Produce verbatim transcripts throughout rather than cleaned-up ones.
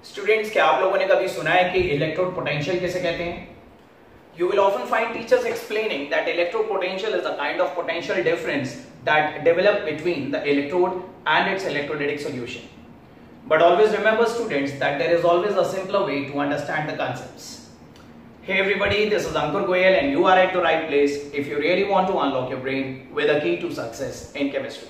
Students, क्या आप लोगों ने कभी सुना है कि इलेक्ट्रोड पोटेंशियल किसे कहते हैं? You will often find teachers explaining that electrode potential is a kind of potential difference that develop between the electrode and its electrolytic solution. But always remember, students, that there is always a simpler way to understand the concepts. Hey everybody, this is Ankur Goyal and you are at the right place if you really want to unlock your brain with a key to success in chemistry.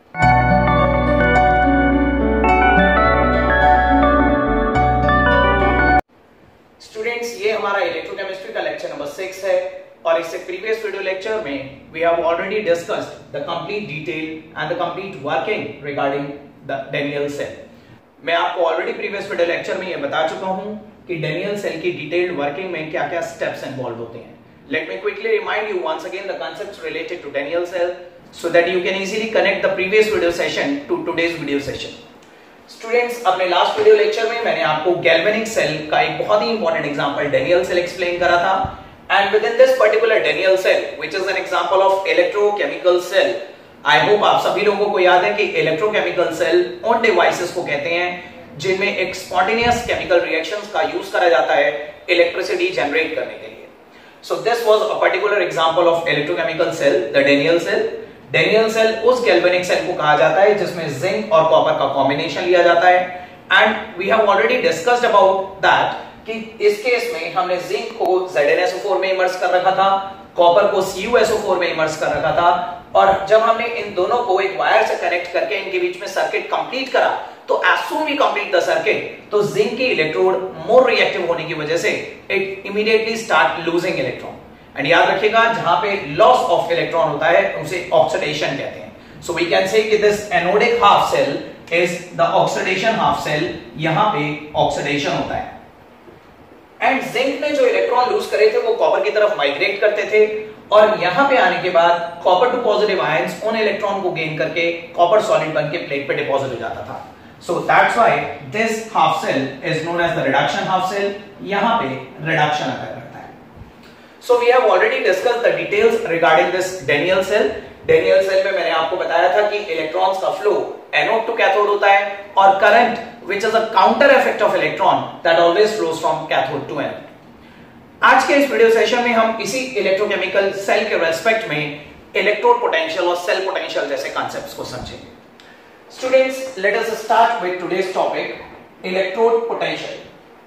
Students, ये हमारा electrochemistry का lecture number six है और इससे previous video lecture में we have already discussed the complete detail and the complete working regarding the Daniel cell. मैं आपको already previous video lecture में ये बता चुका हूं कि डेनियल सेल की डिटेल्ड वर्किंग में क्या-क्या स्टेप्स इन्वॉल्व होते हैं। Let me quickly remind you once again the concepts related to Daniel cell so that you can easily connect the previous video session to today's video session. Students, अपने last video lecture में मैंने आपको galvanic cell का एक बहुत ही important example Daniel cell explain करा था and within this particular Daniel cell which is an example of electrochemical cell, I hope आप सभी लोगों को याद है कि इलेक्ट्रोकेमिकल सेल उन डिवाइसेस को कहते हैं जिनमें एक स्पॉन्टेनियस केमिकल रिएक्शंस का यूज करा जाता है इलेक्ट्रिसिटी जनरेट करने के लिए। So this was a particular example of electrochemical cell, the Daniel cell. Daniel cell उस गैल्वेनिक सेल को कहा जाता है जिसमें जिंक और कॉपर का कॉम्बिनेशन लिया जाता है and we have already discussed about that कि इस केस में हमने जिंक को Z N S O four में इमर्स कर रखा था, कॉपर को C U S O four में इमर्स कर रखा था और जब हमने इन दोनों को एक वायर से कनेक्ट करके इनके बीच में सर्किट कंप्लीट करा तो as soon we complete the circuit तो जिंक की इलेक्ट्रोड मोर रिएक्टिव होने की वजह से it immediately start losing electron. And याद रखिएगा, जहां पे लॉस ऑफ इलेक्ट्रॉन होता है उसे ऑक्सीडेशन कहते हैं। सो वी कैन से कि this anodic half cell is the oxidation half cell, यहां पे ऑक्सीडेशन होता है एंड जिंक ने जो इलेक्ट्रॉन लूज करे थे वो कॉपर की तरफ माइग्रेट करते थे और यहां पे आने के बाद कॉपर टू पॉजिटिव आयंस उन इलेक्ट्रॉन को गेन करके कॉपर सॉलिड बनके प्लेट पे डिपॉजिट हो जाता था। So that's why this half cell is known as the reduction half cell, यहां पे रिडक्शन अकर करता है। So we have already discussed the details regarding this Daniell cell. Daniell cell में मैंने आपको बताया था कि इलेक्ट्रॉन्स का फ्लो एनोड टू कैथोड होता है और current which is a counter effect of electron that always flows from cathode to anode. आज के इस वीडियो सेशन में हम इसी इलेक्ट्रोकेमिकल सेल के रेस्पेक्ट में इलेक्ट्रोड पोटेंशियल और सेल पोटेंशियल जैसे कॉन्सेप्ट्स को समझेंगे। Students, let us start with today's topic, electrode potential.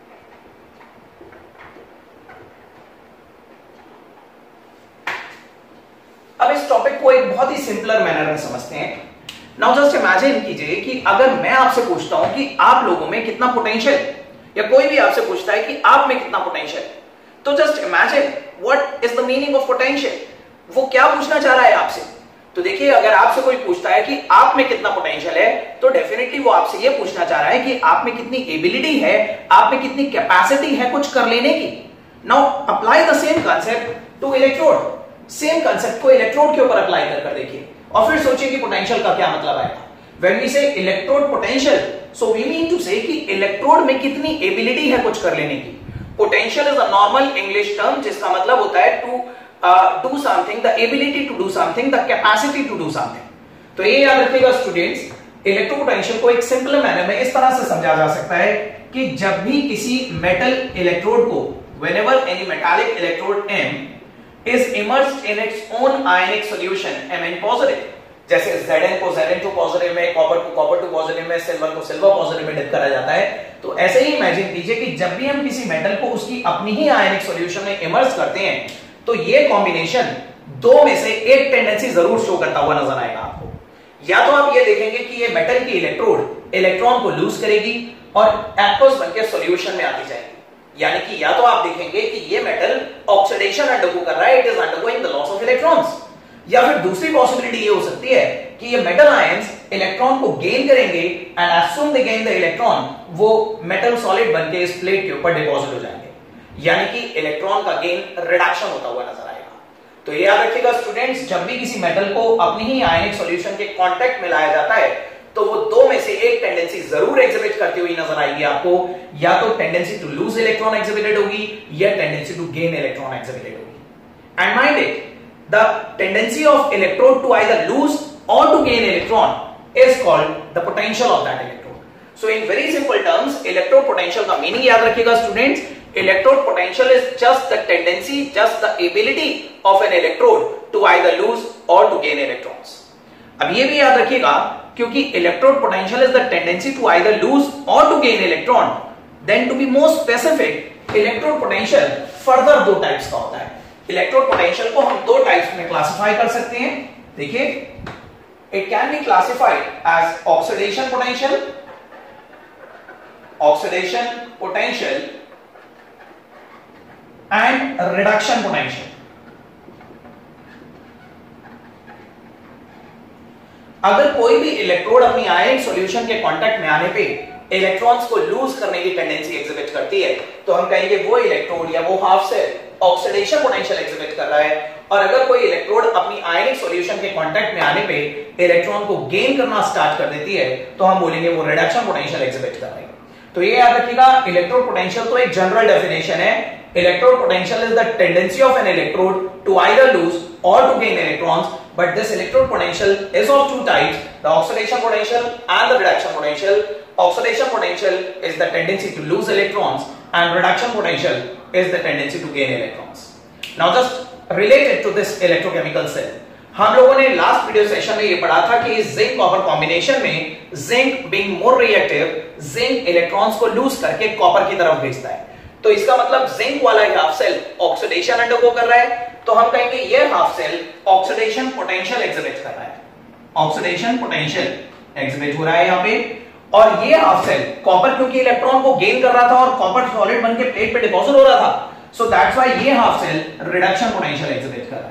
अब इस टॉपिक को एक बहुत ही सिंपलर मैनर में समझते हैं। नाउ जस्ट इमेजिन कीजिए कि अगर मैं आपसे पूछता हूं कि आप लोगों में कितना पोटेंशियल, या कोई भी आपसे पूछता है कि आप में कितना पोटेंशियल, तो just imagine what is the meaning of potential. वो क्या पूछना चाह रहा है आपसे? तो देखिए, अगर आपसे कोई पूछता है कि आप में कितना पोटेंशियल है तो डेफिनेटली वो आपसे ये पूछना चाह रहा है कि आप में कितनी एबिलिटी है, आप में कितनी कैपेसिटी है कुछ कर लेने की। Now apply the same concept to electrode. Same concept को इलेक्ट्रोड के ऊपर अप्लाई कर देखिए और फिर सोचिए कि पोटेंशियल का क्या मतलब आएगा। When we say electrode potential, so we mean to say कि इलेक्ट्रोड में कितनी एबिलिटी है कुछ कर लेने की। Potential is a normal English term जिसका मतलब होता है to do something, the ability to do something, the capacity to do something. तो ये याद रखिएगा स्टूडेंट्स, इलेक्ट्रो पोटेंशियल को एक सिंपल मैनर में इस तरह से समझा जा सकता है कि जब भी किसी मेटल इलेक्ट्रोड को, whenever any metallic electrode M is immersed in its own ionic solution Mn positive, जैसे Zn को Zn टू पॉजिटिव में, कॉपर को कॉपर टू पॉजिटिव में, सिल्वर को सिल्वर पॉजिटिव में डिप करा जाता है, तो ऐसे ही इमेजिन कीजिए कि जब भी हम किसी मेटल को उसकी अपनी ही आयनिक सॉल्यूशन में इमर्स करते हैं तो ये कॉम्बिनेशन दो में से एक टेंडेंसी जरूर शो करता हुआ नजर आएगा आपको। या तो आप ये देखेंगे कि ये मेटल की इलेक्ट्रोड इलेक्ट्रॉन को लूज करेगी और एक्वस बनकर सॉल्यूशन में आती जाएगी, यानी कि या तो आप देखेंगे कि ये मेटल ऑक्सीडेशन अंडरगो कर रहा है, it is undergoing the loss of electrons, या फिर दूसरी पॉसिबिलिटी ये हो सकती है कि ये मेटल आयंस इलेक्ट्रॉन को गेन करेंगे and as soon they gain the electron वो मेटल सॉलिड बनके इस प्लेट के ऊपर डिपॉजिट हो जाएंगे, यानी कि इलेक्ट्रॉन का गेन रिडक्शन होता हुआ नजर आएगा। तो ये याद रखिएगा स्टूडेंट्स, जब भी किसी मेटल को अपनी ही आयनिक सॉल्यूशन के कांटेक्ट में लाया जाता है तो वो दो में से एक टेंडेंसी जरूर एग्जिबिट करती हुई नजर आएगी आपको, या तो tendency to lose electron exhibited होगी या tendency to gain electron exhibited होगी। And mind it, the tendency of electrode to either lose or to gain electron is called the potential of that electrode. So in very simple terms electrode potential का meaning याद रखिएगा students, electrode potential is just the tendency, just the ability of an electrode to either lose or to gain electrons. अब ये भी याद रखिएगा, क्योंकि electrode potential is the tendency to either lose or to gain electron, then to be more specific electrode potential further दो types का होता है। इलेक्ट्रोड पोटेंशियल को हम दो टाइप्स में क्लासिफाई कर सकते हैं। देखिए, it can be classified as oxidation potential, oxidation potential and reduction potential. अगर कोई भी इलेक्ट्रोड अपनी आयनिक सॉल्यूशन के कांटेक्ट में आने पे इलेक्ट्रॉन्स को लूज करने की टेंडेंसी एग्जिबिट करती है, तो हम कहेंगे वो इलेक्ट्रोड या वो half cell oxidation potential exhibit कर रहा है। और अगर कोई इलेक्ट्रोड अपनी आयनिक सॉल्यूशन के कांटेक्ट में आने पे इलेक्ट्रॉन को गेन करना स्टार्ट कर देती है, तो हम बोलेंगे वो रिडक्शन पोटेंशियल एग्जिबिट कर रही है। तो ये याद रखिएगा, इलेक्ट्रोड पोटेंशियल तो एक जनरल डेफिनेशन है। Electrode potential is the tendency of an electrode to either lose or to gain electrons, but this electrode potential is of two types, the oxidation potential and the reduction potential. Oxidation potential is the tendency to lose electrons and reduction potential is the tendency to gain electrons. Now just related to this electrochemical cell, हम लोगों ने last video session में ये पढ़ा था कि zinc copper combination में zinc being more reactive, zinc electrons को लूज करके कॉपर की तरफ भेजता है। तो इसका मतलब जिंक वाला हाफ सेल ऑक्सीडेशन अंडरगो कर रहा है, तो हम कहेंगे ये half cell oxidation potential exhibit कर रहा है, ऑक्सीडेशन पोटेंशियल एग्जिबिट हो रहा है यहाँ पे। और ये हाफ सेल कॉपर क्योंकि इलेक्ट्रॉन को गेन कर रहा था और कॉपर सॉलिड बन के प्लेट पे डिपॉजिट हो रहा था, सो दैट्स व्हाई ये half cell reduction potential exhibit कर रहा है।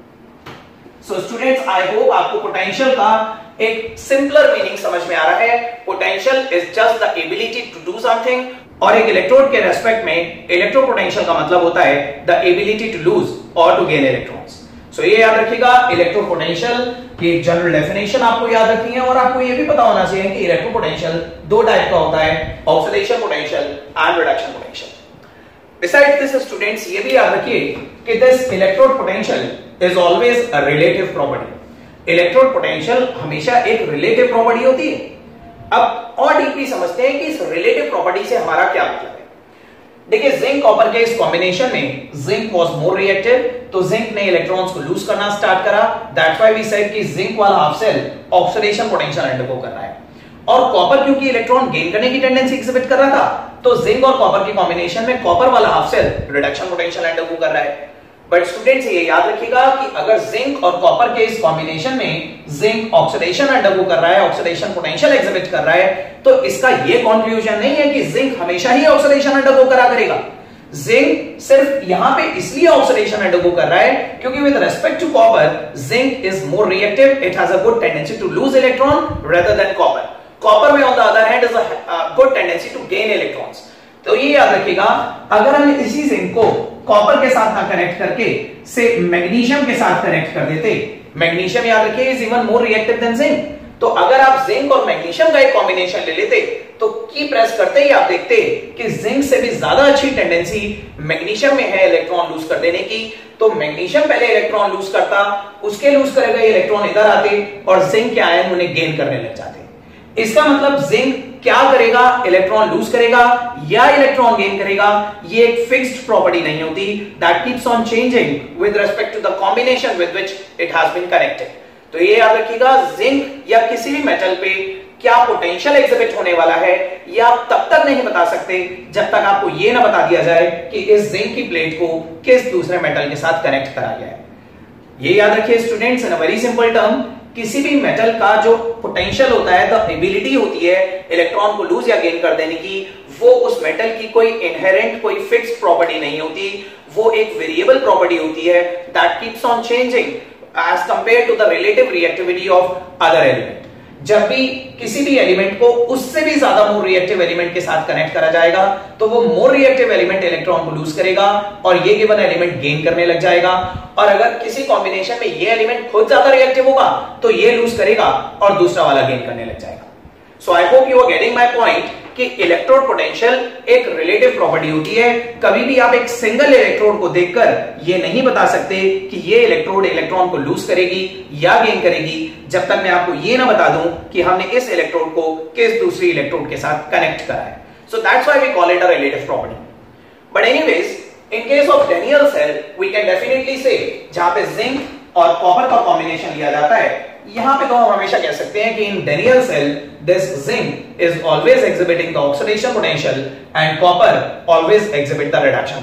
सो स्टूडेंट्स, आई होप आपको पोटेंशियल का एक सिंपलर मीनिंग समझ में आ रहा है। Potential is just the ability to do something, और एक इलेक्ट्रोड के रेस्पेक्ट में इलेक्ट्रो पोटेंशियल का मतलब होता है the ability to lose or to gain electrons. So ये याद रखिएगा, इलेक्ट्रो पोटेंशियल की जनरल डेफिनेशन आपको याद रखनी है, और आपको ये भी पता होना चाहिए कि इलेक्ट्रो पोटेंशियल दो टाइप का होता है, oxidation potential and reduction potential. Beside this students, ये भी याद रखिए कि this electrode potential is always a relative property. Electrode potential हमेशा एक रिलेटिव प्रॉपर्टी होती है। अब और डीपली समझते हैं कि इस रिलेटिव प्रॉपर्टी से हमारा क्या मतलब है। देखिए, जिंक कॉपर के इस कॉम्बिनेशन में जिंक वाज मोर रिएक्टिव, तो जिंक ने इलेक्ट्रॉन्स को लूज करना स्टार्ट करा। दैट्स व्हाई वी सेड कि जिंक वाला half cell oxidation potential undergo कर रहा है। और कॉपर क्योंकि इलेक्ट्रॉन गेन करने की टेंडेंसी एग्जिबिट कर रहा था, तो जिंक और कॉपर के कॉम्बिनेशन में कॉपर वाला half cell reduction potential undergo कर रहा है। बट स्टूडेंट्स, ये याद रखिएगा कि अगर जिंक और कॉपर के इस कॉम्बिनेशन में जिंक ऑक्सीडेशन अंडरगो कर रहा है, ऑक्सीडेशन पोटेंशियल एग्जिबिट कर रहा है, तो इसका ये कंक्लूजन नहीं है कि जिंक हमेशा ही ऑक्सीडेशन अंडरगो करा करेगा। जिंक सिर्फ यहां पे इसलिए ऑक्सीडेशन अंडरगो कर रहा है क्योंकि with respect to copper zinc is more reactive, it has a good tendency to lose electron rather than copper. Copper में on the other hand is a good tendency to gain electrons. तो ये याद रखिएगा, अगर हम इसी zinc को copper के साथ ना कनेक्ट करके से मैग्नीशियम के साथ कनेक्ट कर देते, मैग्नीशियम याद रखिए is even more reactive than zinc, तो अगर आप जिंक और मैग्नीशियम का एक कॉम्बिनेशन ले लेते तो की प्रेस करते ही आप देखते कि जिंक से भी ज्यादा अच्छी टेंडेंसी मैग्नीशियम में है इलेक्ट्रॉन लूज कर देने की। तो मैग्नीशियम पहले इलेक्ट्रॉन लूज करता, उसके लूज करेगा इलेक्ट्रॉन इधर आते और जिंक के आयन उन्हें गेन करने लग जाते। इसका मतलब जिंक क्या करेगा, इलेक्ट्रॉन लूज करेगा या इलेक्ट्रॉन गेन करेगा, ये एक फिक्स्ड प्रॉपर्टी नहीं होती, that keeps on changing with respect to the combination with which it has been connected. तो ये याद रखिएगा, जिंक या किसी भी मेटल पे क्या पोटेंशियल एग्जिबिट होने वाला है ये आप तब तक नहीं बता सकते जब तक आपको ये ना बता दिया जाए कि इस जिंक की प्लेट को किस दूसरे मेटल के साथ कनेक्ट करा गया है। ये याद रखिए students, in a very simple term, किसी भी मेटल का जो पोटेंशियल होता है, द एबिलिटी होती है इलेक्ट्रॉन को लूज या गेन कर देने की, वो उस मेटल की कोई इनहेरेंट कोई फिक्स्ड प्रॉपर्टी नहीं होती, वो एक वेरिएबल प्रॉपर्टी होती है that keeps on changing as compare to the relative reactivity of other element. जब भी किसी भी एलिमेंट को उससे भी ज्यादा मोर रिएक्टिव एलिमेंट के साथ कनेक्ट करा जाएगा तो वो मोर रिएक्टिव एलिमेंट इलेक्ट्रॉन को लूज करेगा और ये गिवन एलिमेंट गेन करने लग जाएगा। और अगर किसी कॉम्बिनेशन में ये एलिमेंट खुद ज्यादा रिएक्टिव होगा तो ये लूज करेगा और दूसरा वाला गेन करने लग जाएगा। So I hope you are getting my point कि इलेक्ट्रोड पोटेंशियल एक रिलेटिव प्रॉपर्टी होती है। कभी भी आप एक सिंगल इलेक्ट्रोड को देखकर ये नहीं बता सकते कि ये इलेक्ट्रोड इलेक्ट्रॉन को लूज करेगी या गेन करेगी, जब तक मैं आपको ये ना बता दूं कि हमने इस इलेक्ट्रोड को किस दूसरी इलेक्ट्रोड के साथ कनेक्ट करा है। So that's why we call it a relative property. But anyways, in case of Daniell cell we can definitely say, जहां पे जिंक और कॉपर का कॉम्बिनेशन लिया जाता है, यहां पे तो हम हमेशा कह सकते हैं कि in Daniell cell this zinc is always exhibiting the oxidation potential and copper always exhibit the reduction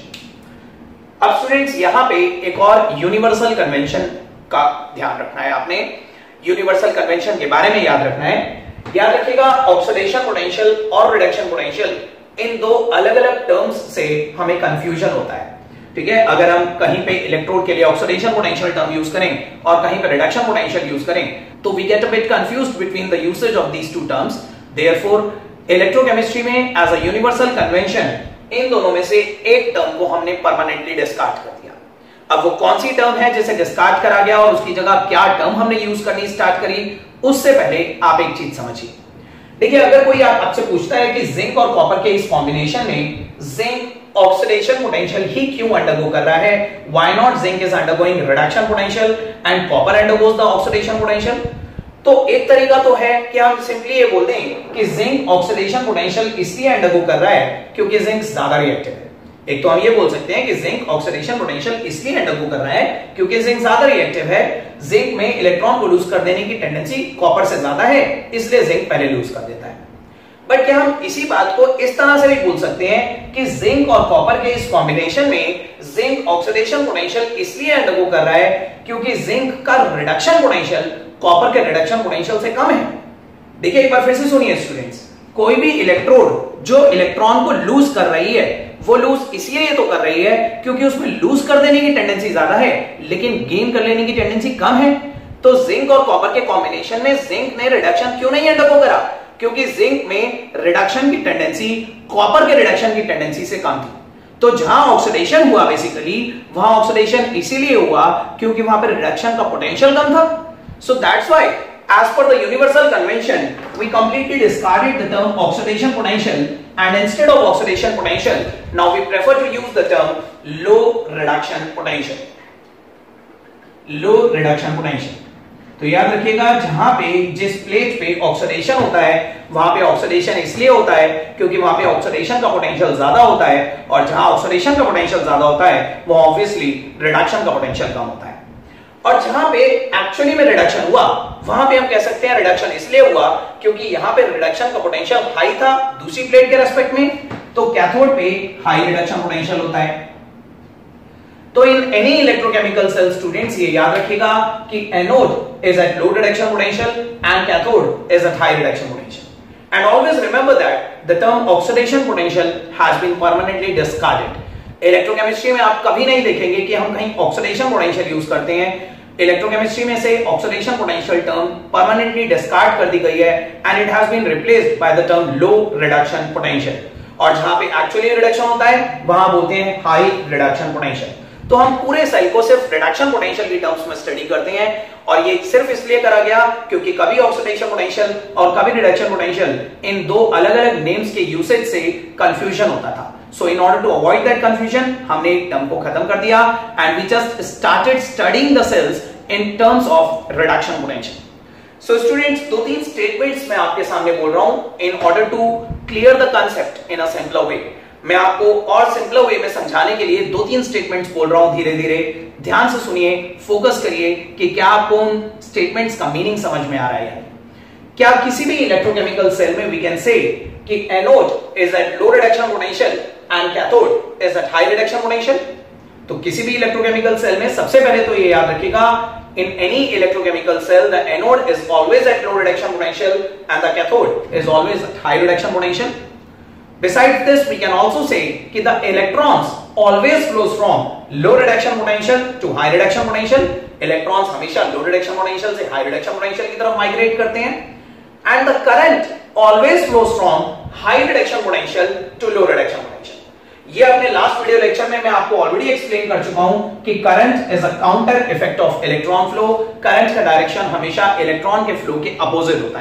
potential. अब स्टूडेंट्स, यहां पे एक और यूनिवर्सल कन्वेंशन का ध्यान रखना है आपने। यूनिवर्सल कन्वेंशन के बारे में याद रखना है। याद रखिएगा, ऑक्सीडेशन पोटेंशियल और रिडक्शन पोटेंशियल, इन दो अलग अलग टर्म्स से हमें कंफ्यूजन होता है। ठीक है, अगर हम कहीं पे इलेक्ट्रोड के लिए ऑक्सीडेशन पोटेंशियल टर्म यूज करें और कहीं पे रिडक्शन पोटेंशियल यूज करें, तो we get a bit confused between the usage of these two terms. Therefore electrochemistry में एज अ यूनिवर्सल कन्वेंशन इन दोनों में से एक टर्म को हमने परमानेंटली डिस्कार्ड कर दिया। अब वो कौन सी टर्म है जिसे डिस्कार्ड करा गया और उसकी जगह क्या टर्म हमने यूज करनी स्टार्ट करी, उससे पहले आप एक चीज समझिए। देखिए, अगर कोई आप आपसे पूछता है कि जिंक और कॉपर के इस कॉम्बिनेशन में जिंक ऑक्सीडेशन पोटेंशियल ही क्यों अंडरगो कर रहा है, why not zinc is undergoing reduction potential and copper undergoes the oxidation potential, तो एक तरीका तो है कि हम सिंपली ये बोल दें कि जिंक ऑक्सीडेशन पोटेंशियल इसलिए अंडरगो कर रहा है क्योंकि जिंक ज्यादा रिएक्टिव है। एक तो हम ये बोल सकते हैं कि जिंक ऑक्सीडेशन पोटेंशियल इसलिए अंडरगो कर रहा है क्योंकि जिंक ज्यादा रिएक्टिव है। जिंक में इलेक्ट्रॉन को लूज कर देने की टेंडेंसी कॉपर से ज्यादा है, इसलिए जिंक पहले लूज कर देता है। बट क्या हम इसी बात को इस तरह से भी बोल सकते हैं कि जिंक और कॉपर के इस कॉम्बिनेशन में जिंक ऑक्सीडेशन पोटेंशियल इसलिए अंडरगो कर रहा है क्योंकि जिंक का रिडक्शन पोटेंशियल कॉपर के रिडक्शन पोटेंशियल से कम है। देखिए, एक बार फिर से सुनिए स्टूडेंट्स, कोई भी इलेक्ट्रोड जो इलेक्ट्रॉन को लूज कर रही है, वो लूज इसलिए तो कर रही है क्योंकि उसमें लूज कर देने की टेंडेंसी ज्यादा है लेकिन गेन कर लेने की टेंडेंसी कम है। तो जिंक और कॉपर के कॉम्बिनेशन में जिंक ने रिडक्शन क्यों नहीं अंडरगो करा, क्योंकि जिंक में रिडक्शन की टेंडेंसी कॉपर के रिडक्शन की टेंडेंसी से कम थी। तो जहां ऑक्सीडेशन हुआ बेसिकली, वहां ऑक्सीडेशन इसीलिए हुआ क्योंकि वहां पर रिडक्शन का पोटेंशियल कम था। So that's why as per the universal convention we completely discarded the term oxidation potential and instead of oxidation potential now we prefer to use the term low reduction potential low reduction potential। तो याद रखिएगा, जहां पे जिस plate पे oxidation होता है वहां पे ऑक्सीडेशन इसलिए होता है क्योंकि वहां पे ऑक्सीडेशन का पोटेंशियल ज्यादा होता है, और जहां ऑक्सीडेशन का पोटेंशियल ज्यादा होता है वो ऑब्वियसली रिडक्शन का पोटेंशियल कम होता है। और जहां पे एक्चुअली में रिडक्शन हुआ वहां पे हम कह सकते हैं रिडक्शन इसलिए हुआ क्योंकि यहां पे रिडक्शन का पोटेंशियल हाई था दूसरी प्लेट के रेस्पेक्ट में, तो कैथोड पे हाई रिडक्शन पोटेंशियल होता है। तो in any electrochemical cell students ये याद रखिएगा कि anode is at low reduction potential and cathode is at high reduction potential. And always remember that the term oxidation potential has been permanently discarded. Electrochemistry में आप कभी नहीं देखेंगे कि हम कहीं ऑक्सीडेशन पोटेंशियल यूज करते हैं। इलेक्ट्रोकेमिस्ट्री में से oxidation potential term permanently discard कर दी गई है and it has been replaced by the term low reduction potential. और जहां पे एक्चुअली रिडक्शन होता है वहां बोलते हैं हाई रिडक्शन पोटेंशियल। तो हम पूरे सेल को सिर्फ रिडक्शन पोटेंशियल की टर्म्स में स्टडी करते हैं, और ये सिर्फ इसलिए करा गया क्योंकि कभी ऑक्सीडेशन पोटेंशियल और कभी रिडक्शन पोटेंशियल इन दो अलग अलग नेम्स के यूसेज से कंफ्यूजन होता था। So in order to avoid that confusion, हमने एक टर्म को खत्म कर दिया and we just started studying the cells in terms of reduction potential. So students, दो तीन statements मैं आपके सामने बोल रहा हूं in order to clear the concept in a simpler way. मैं आपको और simpler way में समझाने के लिए दो तीन statements बोल रहा हूं धीरे धीरे। ध्यान से सुनिए, फोकस करिए कि क्या आपको उन statements का मीनिंग समझ में आ रहा है। क्या किसी भी इलेक्ट्रोकेमिकल सेल में we can say कि anode is at low reduction potential and cathode is at high reduction potential. तो किसी भी इलेक्ट्रोकेमिकल सेल में सबसे पहले तो ये याद रखिएगा, in any electrochemical cell the anode is always at low reduction potential and the cathode is always at high reduction potential. Besides this, we can also say कि the electrons always flows from low reduction potential to high reduction potential. Electrons हमेशा low reduction potential से high reduction potential की तरफ migrate करते हैं, and the current always flows from high reduction potential to low reduction potential. ये अपने last video lecture में मैं आपको ऑलरेडी एक्सप्लेन कर चुका हूं कि current is a counter effect of electron flow. Current का डायरेक्शन हमेशा इलेक्ट्रॉन के फ्लो के अपोजिट होता है।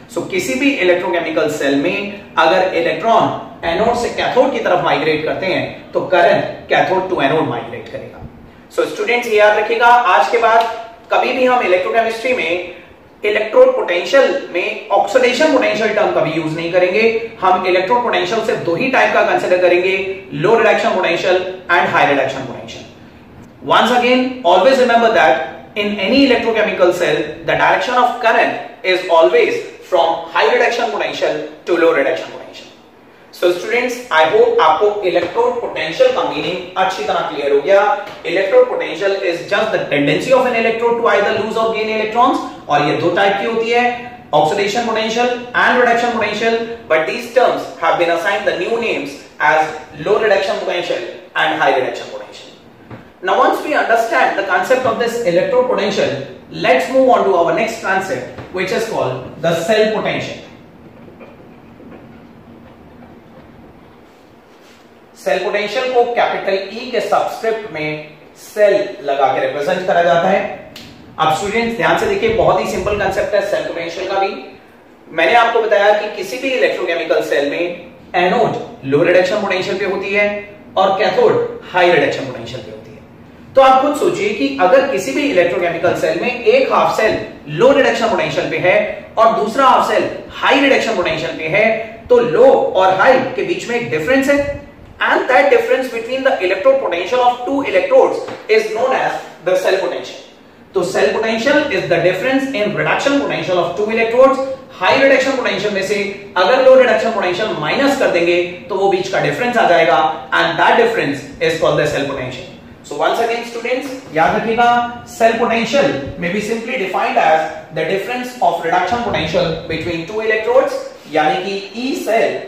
सो so, किसी भी इलेक्ट्रोकेमिकल सेल में अगर इलेक्ट्रॉन एनोड से कैथोड की तरफ माइग्रेट करते हैं तो current cathode to anode migrate करेगा। सो स्टूडेंट्स याद रखिएगा, आज के बाद कभी भी हम इलेक्ट्रोकेमिस्ट्री में इलेक्ट्रोड पोटेंशियल में ऑक्सीडेशन पोटेंशियल टर्म कभी यूज नहीं करेंगे। हम इलेक्ट्रोड पोटेंशियल से दो ही टाइप का कंसीडर करेंगे, low reduction potential and high reduction potential. Once again always remember that in any electrochemical cell the direction of current is always from high reduction potential to low reduction potential. So students, I hope आपको electrode potential का meaning अच्छी तरह clear हो गया। Electrode potential is just the tendency of an electrode to either lose or gain electrons, और ये दो type की होती है, oxidation potential and reduction potential, but these terms have been assigned the new names as low reduction potential and high reduction potential. Now once we understand the concept of this electrode potential, let's move on to our next concept which is called the cell potential. Cell potential को capital E के subscript में cell लगा के represent करा जाता है। अब students ध्यान से देखिए, बहुत ही सिंपल कांसेप्ट है सेल पोटेंशियल का भी। मैंने आपको बताया कि किसी भी इलेक्ट्रोकेमिकल सेल में एनोड लो रिडक्शन पोटेंशियल पे होती है और कैथोड हाई रिडक्शन पोटेंशियल पे होती है। तो आप खुद सोचिए कि अगर किसी भी इलेक्ट्रोकेमिकल सेल में एक half cell low reduction potential पे है और दूसरा half cell high reduction potential पे है, तो लो और हाई के बीच में एक डिफरेंस है, and that difference between the electrode potential of two electrodes is known as the cell potential. तो cell potential is the difference in reduction potential of two electrodes. high reduction potential में से अगर low reduction potential minus कर देंगे तो वो बीच का difference आ जाएगा, and that difference is called the cell potential. So once again students, याद रखिएगा, cell potential may be simply defined as the difference of reduction potential between two electrodes, यानी कि E cell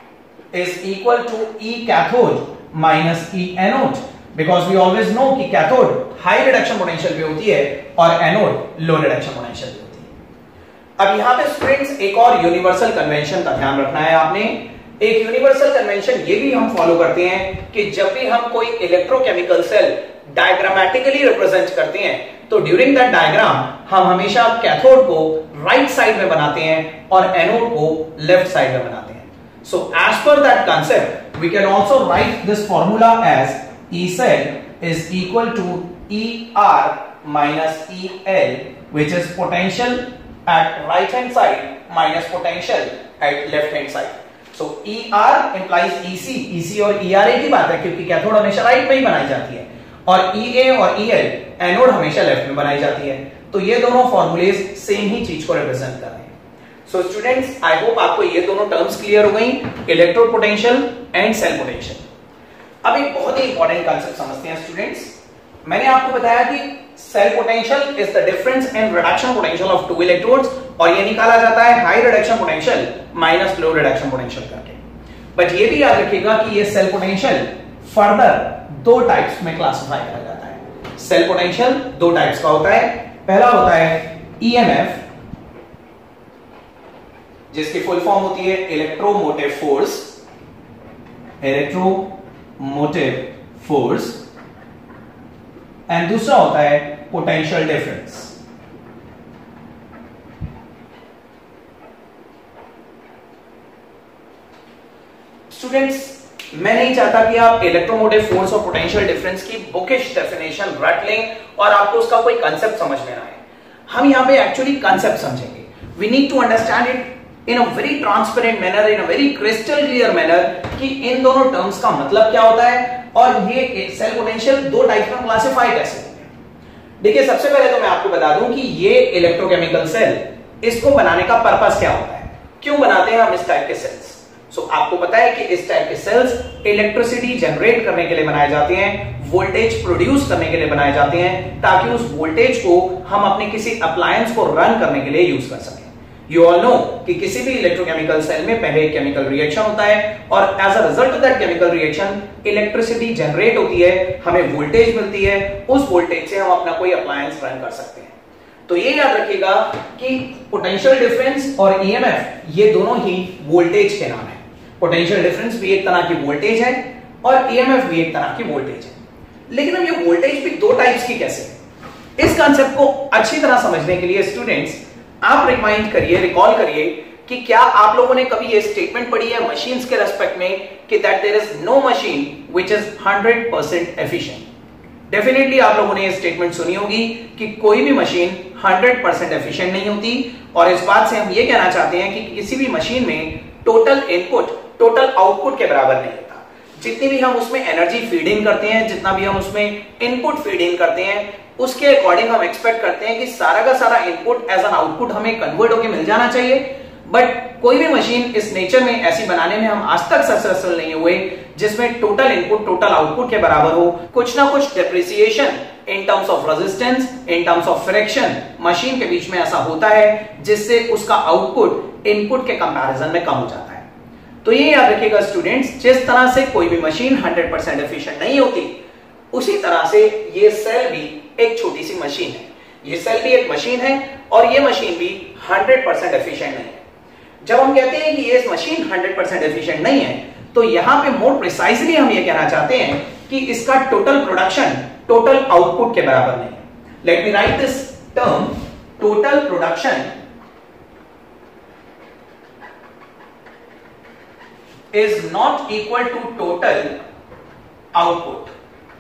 is equal to E cathode minus E anode, because we always know कि cathode high reduction potential पे होती है और anode low reduction potential पे होती है। अब यहाँ पे स्टूडेंट्स एक और यूनिवर्सल कन्वेंशन का ध्यान रखना है आपने। एक यूनिवर्सल कन्वेंशन ये भी हम फॉलो करते हैं कि जब भी हम कोई इलेक्ट्रोकेमिकल सेल डायग्रामेटिकली रिप्रेजेंट करते हैं तो ड्यूरिंग दैट डायग्राम हम हमेशा कैथोड को राइट साइड में बनाते हैं और एनोड को लेफ्ट साइड में बनाते हैं। So as per that concept, we can also write this formula as E cell is equal to E R minus E L, which is potential at right hand side minus potential at left hand side. So E R implies E C, E C और E R एक ही बात है क्योंकि cathode हमेशा right में ही बनाई जाती है और E A और E L एनोड हमेशा लेफ्ट में बनाई जाती है। तो ये दोनों फॉर्मूलेज सेम ही चीज को रिप्रेजेंट कर रहे हैं। सो स्टूडेंट्स, आई होप आपको ये दोनों टर्म्स क्लियर हो गई, electrode potential and cell potential. अब एक बहुत ही इंपॉर्टेंट कांसेप्ट समझते हैं स्टूडेंट्स। मैंने आपको बताया कि cell potential is the difference in reduction potential of two electrodes, और ये निकाला जाता है high reduction potential minus low reduction potential करके। बट ये भी याद रखिएगा कि ये सेल पोटेंशियल फर्दर दो टाइप्स में क्लासिफाई करा जाता है। सेल पोटेंशियल दो टाइप्स का होता है। पहला होता है ईएमएफ, जिसकी फुल फॉर्म होती है electromotive force, electromotive force, and दूसरा होता है पोटेंशियल डिफरेंस। स्टूडेंट्स, मैं नहीं चाहता कि आप इलेक्ट्रोमोटिव फोर्स और पोटेंशियल डिफरेंस की बुकिश डेफिनेशन रट लें और आपको उसका कोई कंसेप्ट समझ में ना आए। हम यहां पे एक्चुअली कंसेप्ट समझेंगे। We need to understand it in a very transparent manner, in a very crystal clear manner कि इन दोनों टर्म्स का मतलब क्या होता है और ये सेल पोटेंशियल दो टाइप में क्लासिफाई कैसे होते हैं। देखिए, सबसे पहले तो मैं आपको बता दूं कि ये इलेक्ट्रोकेमिकल सेल, इसको बनाने का पर्पस क्या होता है, क्यों बनाते हैं हम इस टाइप के सेल्स। सो so, आपको पता है कि इस टाइप के सेल्स इलेक्ट्रिसिटी जनरेट करने के लिए बनाए जाते हैं, वोल्टेज प्रोड्यूस करने के लिए बनाए जाते हैं, ताकि उस वोल्टेज को हम अपने किसी अप्लायंस को रन करने के लिए यूज कर सकें। You all know कि किसी भी इलेक्ट्रोकेमिकल सेल में पहले एक केमिकल रिएक्शन होता है और as a result of that chemical reaction electricity generate होती है, हमें वोल्टेज मिलती है, उस वोल्टेज से हम अपना कोई अप्लायंस रन कर सकते हैं। तो ये याद रखिएगा कि पोटेंशियल डिफरेंस और ईएमएफ ये दोनों ही वोल्टेज के नाम है। पोटेंशियल डिफरेंस भी एक तरह की वोल्टेज है और ईएमएफ भी एक तरह की वोल्टेज है। लेकिन अब ये वोल्टेज भी दो टाइप्स की कैसे है, इस कॉन्सेप्ट को अच्छी तरह समझने के लिए स्टूडेंट्स आप रिमाइंड करिए, रिकॉल करिए कि क्या आप लोगों ने कभी ये स्टेटमेंट पढ़ी है मशीन्स के रेस्पेक्ट में कि that there is no machine which is hundred percent efficient? Definitely आप लोगों ने ये स्टेटमेंट सुनी होगी कि कोई भी मशीन हंड्रेड परसेंट एफिशिएंट नहीं होती, और इस बात से हम ये कहना चाहते हैं कि किसी भी मशीन में टोटल इनपुट टोटल आउटपुट के बराबर नहीं होता। जितनी भी हम उसमें एनर्जी फीड इन करते हैं, जितना भी हम उसमें इनपुट फीड इन करते हैं, उसके अकॉर्डिंग हम एक्सपेक्ट करते हैं कि सारा का सारा इनपुट एज एन आउटपुट हमें कन्वर्ट होकर मिल जाना चाहिए। बट कोई भी मशीन इस नेचर में ऐसी बनाने में हम आज तक सक्सेसफुल नहीं हुए जिसमें टोटल इनपुट टोटल आउटपुट के बराबर हो। कुछ ना कुछ depreciation in terms of resistance, in terms of friction machine के बीच में ऐसा होता है जिससे उसका आउटपुट इनपुट के कंपैरिजन में कम हो जाता है। तो ये याद रखिएगा स्टूडेंट्स, जिस तरह से कोई भी मशीन हंड्रेड परसेंट एफिशिएंट नहीं होती, उसी तरह से ये सेल भी एक छोटी सी मशीन है। ये सेल भी एक मशीन है और ये मशीन भी हंड्रेड परसेंट एफिशिएंट नहीं है। जब हम कहते हैं कि ये मशीन हंड्रेड परसेंट एफिशिएंट नहीं है, तो यहां पे मोर प्रिसाइजली हम ये कहना चाहते हैं कि इसका टोटल प्रोडक्शन टोटल आउटपुट के बराबर नहीं है। Let me write this term, total production is not equal to total output.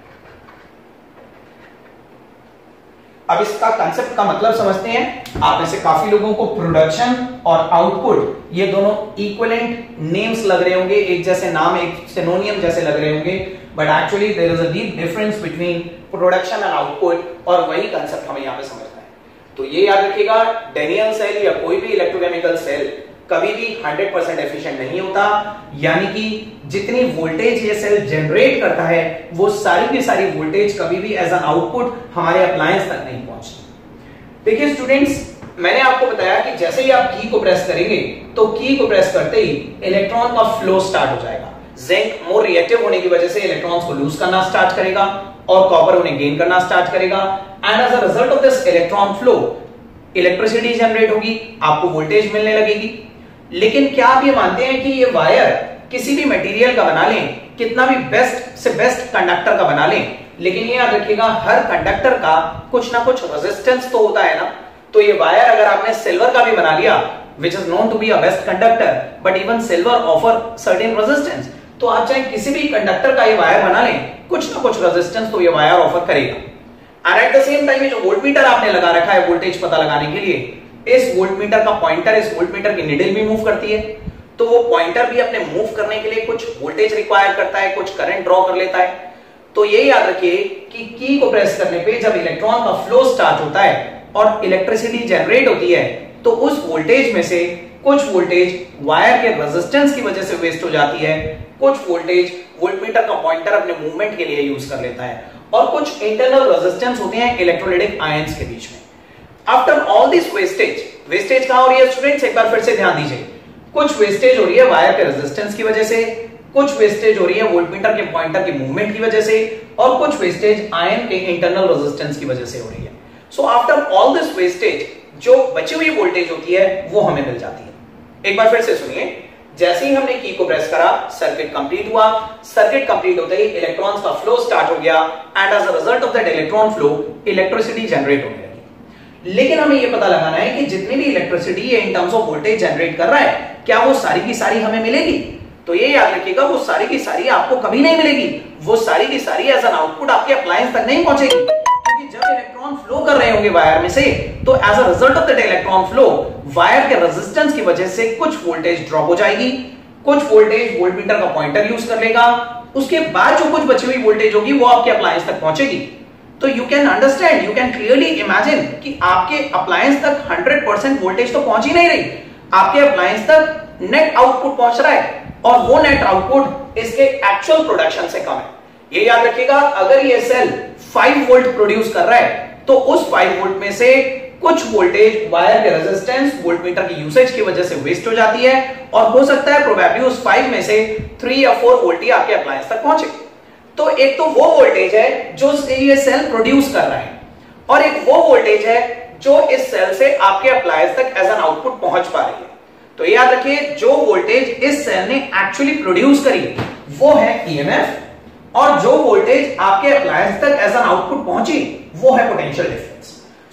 अब इसका कंसेप्ट का मतलब समझते हैं। आप में से काफी लोगों को प्रोडक्शन और आउटपुट ये दोनों इक्विवेलेंट नेम्स लग रहे होंगे, एक जैसे नाम, एक सिनोनियम जैसे लग रहे होंगे, but actually there is a deep difference between production and output, और वही कंसेप्ट हमें यहां पे समझना है। तो ये याद रखिएगा, डेनियल सेल या कोई भी इलेक्ट्रोकेमिकल सेल कभी भी हंड्रेड परसेंट एफिशिएंट नहीं होता, यानी कि जितनी वोल्टेज ये सेल जनरेट करता है वो सारी की सारी वोल्टेज कभी भी एज एन आउटपुट हमारे अप्लायंस तक नहीं पहुंचती। देखिए स्टूडेंट्स, मैंने आपको बताया कि जैसे ही आप की को प्रेस करेंगे तो की को प्रेस करते ही इलेक्ट्रॉन का फ्लो स्टार्ट हो जाएगा। जिंक मोर रिएक्टिव होने की वजह से इलेक्ट्रॉन्स को लूज करना स्टार्ट करेगा और कॉपर उन्हें गेन करना स्टार्ट करेगा, and as a result of this electron flow electricity generate होगी, आपको वोल्टेज मिलने लगेगी। लेकिन क्या आप ये मानते हैं कि ये वायर किसी भी मटेरियल का बना लें, कितना भी बेस्ट से बेस्ट कंडक्टर का बना लें, लेकिन ये याद रखिएगा हर कंडक्टर का कुछ ना कुछ रेजिस्टेंस तो होता है ना। तो ये वायर अगर आपने सिल्वर का भी बना लिया, which is known to be a best conductor, but even silver offer certain resistance, तो आप चाहे किसी भी कंडक्टर का ये वायर बना लें, कुछ ना कुछ रेजिस्टेंस तो ये वायर ऑफर करेगा। And at the same time ये जो वोल्टमीटर आपने लगा रखा है वोल्टेज पता लगाने के लिए, इस वोल्टमीटर का पॉइंटर, इस वोल्टमीटर की निडल भी मूव करती है, तो वो पॉइंटर भी अपने मूव करने के लिए कुछ वोल्टेज रिक्वायर करता है, कुछ करंट ड्रॉ कर लेता है। तो ये याद रखिए कि की को प्रेस करने पे जब इलेक्ट्रॉन का फ्लो स्टार्ट होता है और इलेक्ट्रिसिटी जनरेट होती है, तो उस वोल्टेज में से कुछ वोल्टेज वायर के रेजिस्टेंस की वजह से वेस्ट हो जाती है, कुछ वोल्टेज वोल्टमीटर का पॉइंटर अपने मूवमेंट के लिए यूज कर लेता है, और कुछ इंटरनल रेजिस्टेंस होते हैं इलेक्ट्रोलाइटिक आयंस के बीच में। After all this wastage, wastage कहां हो रही है स्टूडेंट्स, एक बार फिर से ध्यान दीजिए। कुछ वेस्टेज हो रही है वायर के रेजिस्टेंस की वजह से, कुछ वेस्टेज हो रही है वोल्टमीटर के पॉइंटर की मूवमेंट की वजह से, और कुछ वेस्टेज आयन के इंटरनल रेजिस्टेंस की वजह से हो रही है। So after all this wastage जो बची हुई वोल्टेज होती है वो हमें मिल जाती है। एक बार फिर से सुनिए, जैसे ही हमने की को प्रेस करा, सर्किट कंप्लीट हुआ, सर्किट कंप्लीट होते ही इलेक्ट्रॉन्स का फ्लो स्टार्ट हो गया, and as a result of that electron flow electricity generate होने लगी। लेकिन हमें यह पता लगाना है कि जितनी भी electricity in terms of voltage generate कर रहा है, क्या वो सारी की सारी हमें मिलेगी? तो ये याद रखिएगा, वो सारी की सारी आपको कभी नहीं मिलेगी, वो सारी की सारी एज एन आउटपुट आपके अप्लायंस तक नहीं पहुंचेगी, क्योंकि जब इलेक्ट्रॉन फ्लो कर रहे होंगे वायर में से, तो as a result of that electron flow wire के रेजिस्टेंस की वजह से कुछ वोल्टेज ड्रॉप हो जाएगी, कुछ वोल्टेज वोल्टमीटर का पॉइंटर यूज कर लेगा, उसके बाद जो कुछ बची हुई वोल्टेज होगी वो आपके अप्लायंस तक पहुंचेगी। तो you can understand, you can clearly imagine कि आपके अप्लायंस तक हंड्रेड परसेंट वोल्टेज तो पहुंच ही नहीं रही, आपके अप्लायंस तक नेट आउटपुट पहुंच रहा है, और वो नेट आउटपुट इसके एक्चुअल प्रोडक्शन से कम है। ये याद रखिएगा, अगर ये सेल फाइव वोल्ट प्रोड्यूस कर रहा है, तो उस फाइव वोल्ट में से कुछ वोल्टेज वायर के रेजिस्टेंस वोल्टमीटर की यूसेज की वजह से वेस्ट हो जाती है, और हो सकता है प्रोबेबली उस फाइव में से थ्री या फोर वोल्ट ही आपके अप्लायंस तक पहुंचे। तो एक तो वो वोल्टेज है जो ये सेल प्रोड्यूस कर रहा है, और एक वो वोल्टेज है जो इस सेल से आपके अप्लायंस तक एज एन आउटपुट पहुंच पा रही है। तो याद रखिए, जो वोल्टेज इस सेल ने एक्चुअली प्रोड्यूस करी वो है ईएमएफ, और जो वोल्टेज आपके अप्लायंस तक एज एन आउटपुट पहुंची वो है potential difference.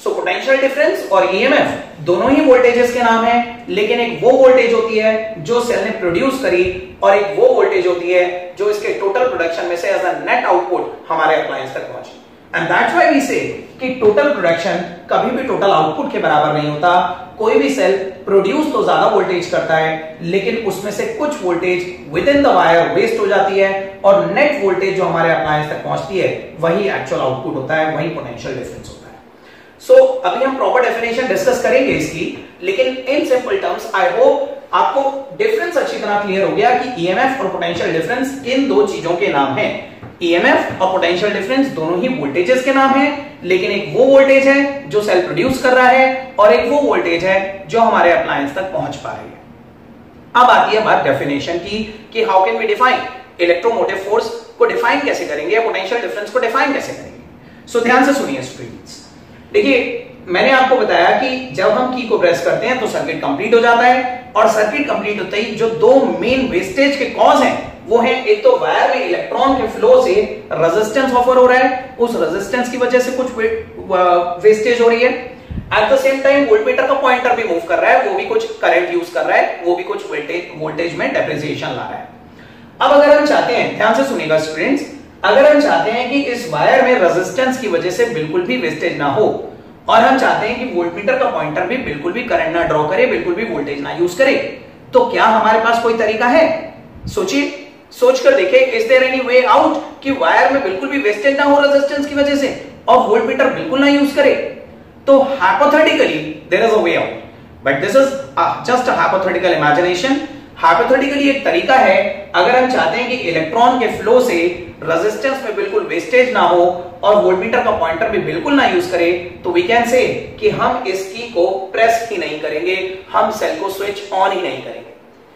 So potential difference और ईएमएफ दोनों ही वोल्टेजेस के नाम हैं, लेकिन एक वो वोल्टेज होती है जो सेल ने प्रोड्यूस करी और एक वो वोल्टेज होती है जो इसके टोटल प्रोडक्शन में से एज अ नेट आउटपुट हमारे अप्लायंस तक पहुंची। एंड दैट्स व्हाई वी से कि टोटल प्रोडक्शन कभी भी टोटल आउटपुट के बराबर नहीं होता। कोई भी सेल प्रोड्यूस तो ज्यादा वोल्टेज करता है, लेकिन उसमें से कुछ voltage within the wire waste हो जाती है और नेट वोल्टेज जो हमारे अप्लायंस तक पहुंचती है वही एक्चुअल आउटपुट होता है, वही पोटेंशियल डिफरेंस होता है। सो so, अभी हम प्रॉपर डेफिनेशन डिस्कस करेंगे इसकी, लेकिन in simple terms I hope आपको डिफरेंस अच्छी तरह क्लियर हो गया कि ईएमएफ और पोटेंशियल डिफरेंस इन दो चीजों के नाम हैं। ईएमएफ और पोटेंशियल डिफरेंस दोनों ही वोल्टेजेस के नाम हैं, लेकिन एक वो वोल्टेज है जो सेल प्रोड्यूस कर रहा है और एक वो वोल्टेज है जो हमारे अप्लायंस तक पहुंच पा रही है। अब आती है बात डेफिनेशन की कि how can we define electromotive force को डिफाइन कैसे करेंगे या पोटेंशियल डिफरेंस को डिफाइन कैसे करेंगे। सो so, ध्यान से सुनिए स्टूडेंट्स, देखिए मैंने आपको बताया कि जब हम की को प्रेस करते हैं तो सर्किट कंप्लीट हो जाता है और सर्किट कंप्लीट होते ही जो दो मेन वेस्टेज के कॉज हैं वो है, एक तो वायर में इलेक्ट्रॉन के फ्लो से रेजिस्टेंस ऑफर हो रहा है, उस रेजिस्टेंस की वजह से कुछ वे, वेस्टेज हो रही है। At the same time voltmeter का पॉइंटर भी मूव कर रहा है, वो भी कुछ करंट यूज कर रहा है, वो भी कुछ वोल्टेज वोल्टेज में डेप्रिसिएशन ला रहा है। अब अगर हम चाहते हैं, ध्यान से सुनिएगा स्टूडेंट्स, अगर हम चाहते हैं कि इस वायर में रेजिस्टेंस की वजह से बिल्कुल भी वेस्टेज ना हो और हम चाहते हैं कि वोल्टमीटर का पॉइंटर भी बिल्कुल भी करंट ना ड्रॉ करे, बिल्कुल भी वोल्टेज ना यूज करे, तो क्या हमारे पास कोई तरीका है? सोचिए, सोच कर देखिए, is there any way out कि वायर में बिल्कुल भी वेस्टेज ना हो रेजिस्टेंस की वजह से और वोल्टमीटर बिल्कुल ना यूज करे? तो hypothetically there is a way out, but this is just a hypothetical imagination. Hypothetically एक तरीका है, अगर हम चाहते हैं कि इलेक्ट्रॉन के फ्लो से रेजिस्टेंस में बिल्कुल वेस्टेज ना हो और वोल्टमीटर का पॉइंटर भी बिल्कुल ना यूज करे, तो वी कैन से कि हम इस की को प्रेस ही नहीं करेंगे, हम सेल को स्विच ऑन ही नहीं करेंगे।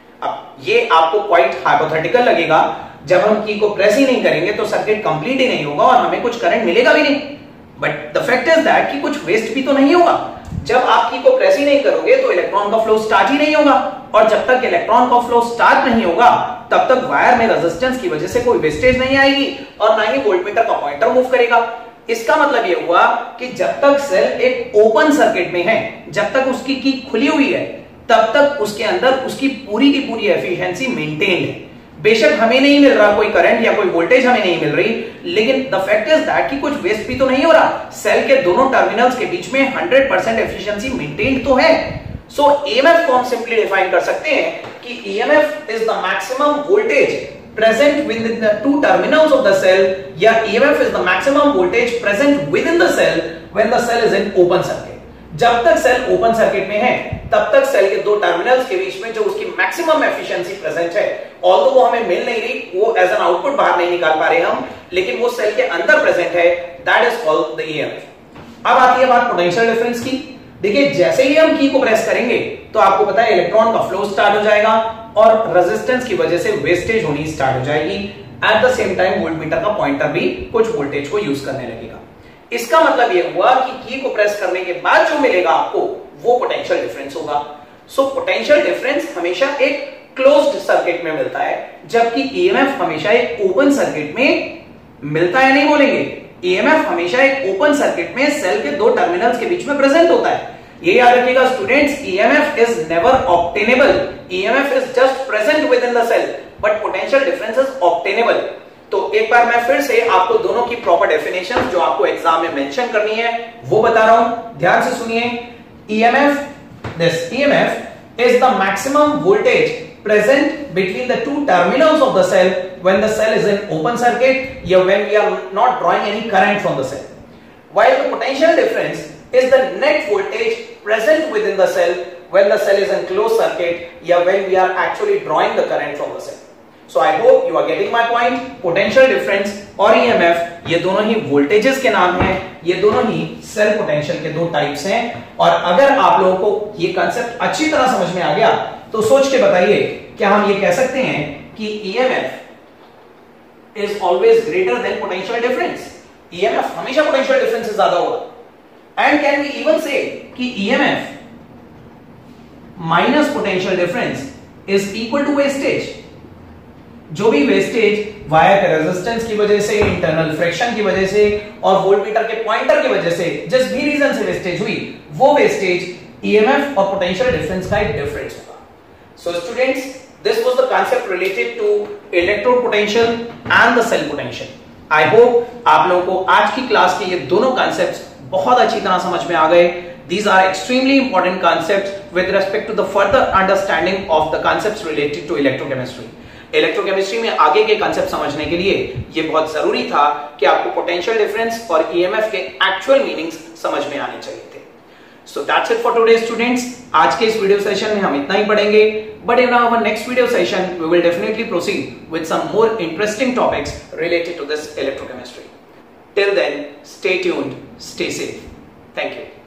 अब ये आपको क्वाइट हाइपोथेटिकल लगेगा, जब हम की को प्रेस ही नहीं करेंगे तो सर्किट कंप्लीट ही नहीं होगा और हमें कुछ करंट मिलेगा भी नहीं। But the fact is that कि कुछ वेस्ट भी तो नहीं होगा। जब आप की को प्रेस ही नहीं करोगे तो इलेक्ट्रॉन का फ्लो स्टार्ट ही नहीं होगा, और जब तक इलेक्ट्रॉन का फ्लो स्टार्ट नहीं होगा तब तक वायर में रेजिस्टेंस की वजह से कोई वेस्टेज नहीं आएगी और ना ही वोल्टमीटर का पॉइंटर मूव करेगा। इसका मतलब यह हुआ कि जब तक सेल एक ओपन सर्किट में है, जब तक उसकी की खुली हुई है, तब तक उसके अंदर उसकी पूरी की पूरी एफिशिएंसी मेंटेन है। बेशक हमें नहीं मिल रहा कोई करंट या कोई वोल्टेज हमें नहीं मिल रही, लेकिन द फैक्ट इज दैट कि कुछ वेस्ट भी तो नहीं हो रहा, सेल के दोनों टर्मिनल्स के बीच में हंड्रेड परसेंट एफिशिएंसी मेंटेन तो है। सो ईएमएफ को हम सिंपली डिफाइन कर सकते हैं कि EMF is the maximum voltage present within the two terminals of the cell, या EMF is the maximum voltage present within the cell when the cell is in open circuit. जब तक cell open circuit में है तब तक cell के दो terminals के बीच में जो उसकी मैक्सिमम एफिशिएंसी प्रेजेंट है, ऑल्दो वो हमें मिल नहीं रही, वो एज एन आउटपुट बाहर नहीं निकाल पा रहे हम, लेकिन वो सेल के अंदर प्रेजेंट है, that is called the EMF. अब आती है बात पोटेंशियल डिफरेंस की। देखिए जैसे ही हम की को प्रेस करेंगे तो आपको पता है इलेक्ट्रॉन का फ्लो स्टार्ट हो जाएगा और रेजिस्टेंस की वजह से वेस्टेज होनी स्टार्ट हो जाएगी। At the same time voltmeter का पॉइंटर भी कुछ वोल्टेज को यूज करने लगेगा। इसका मतलब यह हुआ कि की को प्रेस करने के बाद जो मिलेगा आपको वो पोटेंशियल डिफरेंस होगा। सो पोटेंशियल डिफरेंस हमेशा एक क्लोज्ड सर्किट में मिलता है, जबकि ईएमएफ हमेशा एक ओपन सर्किट में मिलता है। नहीं बोलेंगे, ईएमएफ हमेशा एक ओपन सर्किट में सेल के दो टर्मिनल्स के बीच में प्रेजेंट होता है। ये याद रखिएगा students, EMF is never obtainable, EMF is just present within the cell, but potential difference is obtainable. तो एक बार मैं फिर से आपको दोनों की प्रॉपर डेफिनेशन जो आपको एग्जाम में मेंशन करनी है वो बता रहा हूं, ध्यान से सुनिए। EMF, this EMF is the maximum voltage present between the two terminals of the cell when the cell is in open circuit or when we are not drawing any current from the cell, while the potential difference is the net voltage present within the cell when the cell is in closed circuit or when we are actually drawing the current from the cell. So I hope you are getting my point. Potential difference और E M F ये दोनों ही voltages के नाम हैं, ये दोनों ही cell potential के दो टाइप्स हैं। और अगर आप लोगों को ये कंसेप्ट अच्छी तरह समझ में आ गया तो सोच के बताइए, क्या हम ये कह सकते हैं कि E M F is always greater than potential difference? E M F हमेशा potential difference से ज्यादा होगा। And can we even say कि E M F minus potential difference is equal to wastage? जो भी वेस्टेज वायर के resistance की वजह से, इंटरनल फ्रिक्शन की वजह से और वोल्टमीटर के पॉइंटर की वजह से जिस भी रीजन से वेस्टेज हुई, वो वेस्टेज ईएमएफ और पोटेंशियल डिफरेंस का एक डिफरेंस होगा. So students, this was the concept related to electrode potential and the cell potential. I hope आप लोगों को आज की क्लास के ये दोनों कॉन्सेप्ट्स बहुत अच्छी तरह समझ में आ गए. These are extremely important concepts with respect to the further understanding of the concepts related to electrochemistry. Electrochemistry में आगे के कंसेप्ट समझने के लिए ये बहुत जरूरी था कि आपको पोटेंशियल डिफरेंस और ईएमएफ के एक्चुअल मीनिंग्स समझ में आने चाहिए थे. So that's it for today students. आज के इस वीडियो सेशन में हम इतना ही पढ़ेंगे, but in our next video session we will definitely proceed with some more interesting topics related to this electrochemistry. Till then, stay tuned, stay safe. Thank you.